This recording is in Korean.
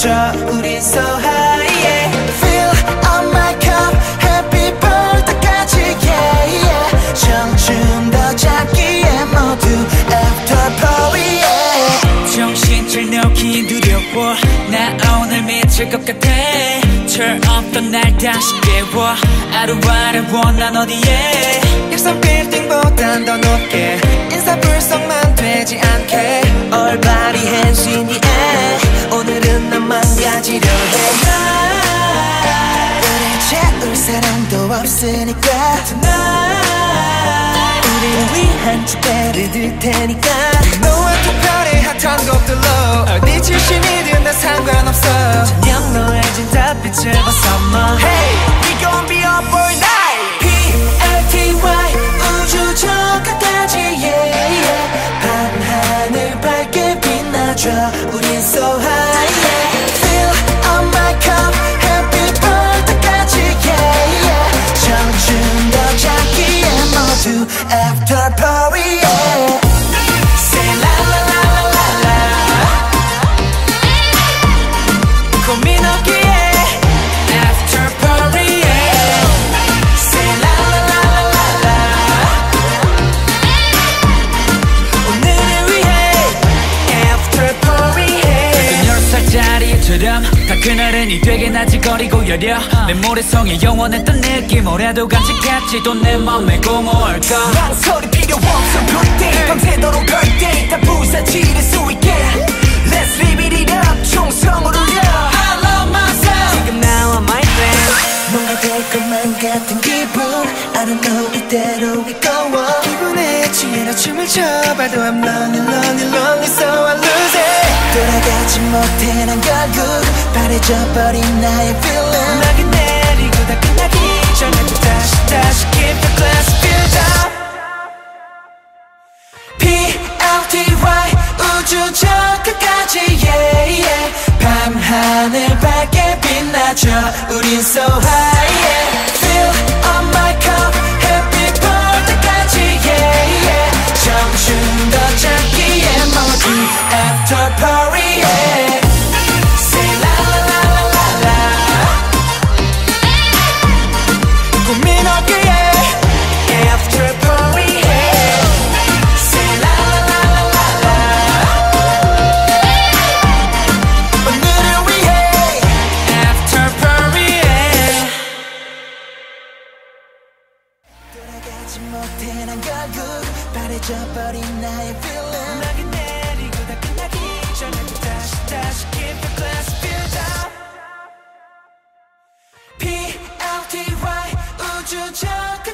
빛나줘 우린 so high yeah. Fill up my cup happy birthday까지 yeah, yeah. 청춘 더 작기에 모두 after party yeah. 정신줄 놓기 두려워 나 오늘 미칠 것 같아 Turn up 날 다시 깨워 아루아루워 난 어디에 일선 빌딩보단 더 높게 인사불성만 되지 않게 All body hands in the air 오늘은 난 망가지려 해 우릴 채울 사람도 없으니까 Tonight 우리를 위한 집배를 들 테니까 너와 특별히 핫한 곡들로 어디 출신이든 다 상관없어 저녁 노래진 달빛을 벗어머 Hey, we gon' be up all night P-L-T-Y 우주 저 끝까지 yeah, yeah. 밤하늘 밝게 빛나줘 우린 so high yeah. Fill up my cup happy birthday까지 yeah, yeah. 청춘 더 작기에 모두 after party yeah. Say la la la la la la 고민 없기에 after party yeah. Say la la la la la la 오늘을 위해 after party yeah. 10살짜리처럼 다 그날은 이 되게 나지거리고 여려 내 모래성에 영원했던 느낌 올해도 간직했지 또 내 맘에 고모할까 난 소리 필요 없어 birthday 밤새도록 birthday 다 부사지를 수 있게 Let's live it up 총성을 울려 I love myself 지금 나와 my friend 뭔가 될 것만 같은 기분 I don't know 이대로 we go on 기분에 취해라 춤을 춰봐도 I'm lonely lonely lonely so I lose it 돌아가지 못해 난 결국 바래져버린 나의 feeling 음악이 내리고 다 끝나기 전에 또 다시 keep the glass filled up P-L-T-Y 우주 저 끝까지 yeah, yeah. 밤하늘 밝게 빛나줘 우린 so high yeah. Fill up my cup happy birthday까지 yeah, yeah. 청춘 더 작기에 모두 after party yeah. Say la la la la la la 고민 없기에 after party yeah. Say la la la la la la 오늘을 위해 after party yeah. 돌아가지 못해 난 결국 바래져버린 나의 feeling 음악이 내리고 다 끝나기 전에 또 다시 keep the glass filled up P-L-T-Y 우주 저